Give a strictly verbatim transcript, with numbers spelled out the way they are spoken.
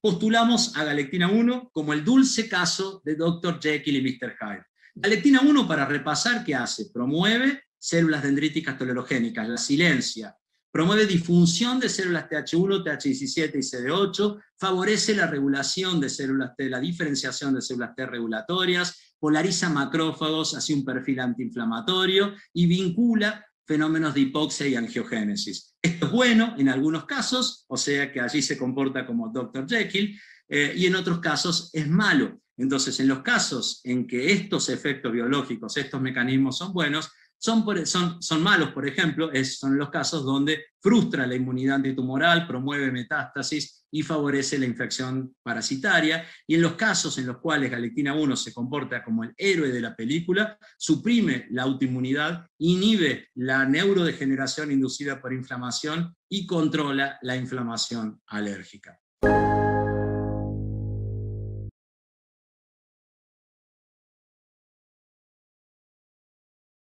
postulamos a galectina uno como el dulce caso de doctor Jekyll y mister Hyde. Galectina uno, para repasar, ¿qué hace? Promueve células dendríticas tolerogénicas, la silencia, promueve disfunción de células T H uno, T H diecisiete y C D ocho, favorece la regulación de células T, la diferenciación de células T regulatorias, polariza macrófagos hacia un perfil antiinflamatorio y vincula fenómenos de hipoxia y angiogénesis. Esto es bueno en algunos casos, o sea que allí se comporta como doctor Jekyll, eh, y en otros casos es malo. Entonces, en los casos en que estos efectos biológicos, estos mecanismos son buenos, son, por, son, son malos, por ejemplo, es, son los casos donde frustra la inmunidad antitumoral, promueve metástasis y favorece la infección parasitaria, y en los casos en los cuales galectina uno se comporta como el héroe de la película, suprime la autoinmunidad, inhibe la neurodegeneración inducida por inflamación y controla la inflamación alérgica.